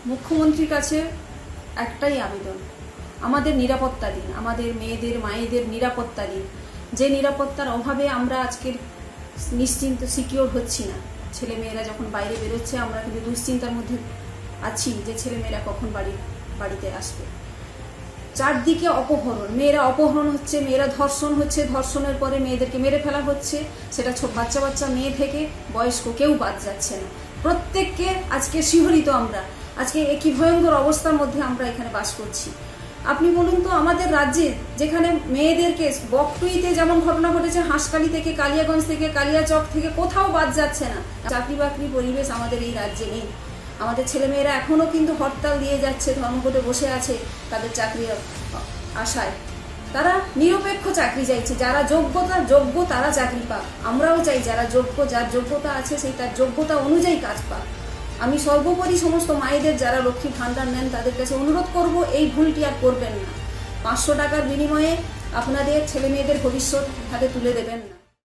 মুখ্যমন্ত্রীর কাছে একটাই আবেদন, আমাদের নিরাপত্তা দিন, আমাদের মেয়েদের মায়েদের নিরাপত্তা দিন। যে নিরাপত্তার অভাবে আমরা আজকের নিশ্চিন্ত সিকিওর হচ্ছি না। ছেলে মেয়েরা যখন বাইরে বেরোচ্ছে আমরা কিন্তু দুশ্চিন্তার মধ্যে আছি যে ছেলে মেয়েরা কখন বাড়িতে আসবে। চারদিকে অপহরণ, মেয়েরা অপহরণ হচ্ছে, মেয়েরা ধর্ষণ হচ্ছে, ধর্ষণের পরে মেয়েদেরকে মেরে ফেলা হচ্ছে। সেটা বাচ্চা বাচ্চা মেয়ে থেকে বয়স্ক কেউ বাদ যাচ্ছে না। প্রত্যেককে আজকে শিহরিত আমরা, আজকে একই ভয়ঙ্কর অবস্থার মধ্যে আমরা এখানে বাস করছি। আপনি বলুন তো, আমাদের রাজ্যে যেখানে মেয়েদেরকে বকটুইতে যেমন ঘটনা ঘটেছে, হাঁসকালি থেকে, কালিয়াগঞ্জ থেকে, কালিয়াচক থেকে কোথাও বাদ যাচ্ছে না। চাকরি বাকরি পরিবেশ আমাদের এই রাজ্যে নেই। আমাদের ছেলেমেয়েরা এখনও কিন্তু হরতাল দিয়ে যাচ্ছে, ধর্মঘটে বসে আছে তাদের চাকরির আশায়। তারা নিরপেক্ষ চাকরি চাইছে, যারা যোগ্য তারা চাকরি পাক। আমরাও চাই যারা যোগ্য, যার যোগ্যতা আছে সেই তার যোগ্যতা অনুযায়ী কাজ পাক। আমি সর্বোপরি সমস্ত মায়েদের যারা লক্ষ্মী ভাণ্ডার নেন তাদের কাছে অনুরোধ করব, এই ভুলটি আর করবেন না। 500 টাকার বিনিময়ে আপনাদের ছেলে মেয়েদের ভবিষ্যৎ হাতে তুলে দেবেন না।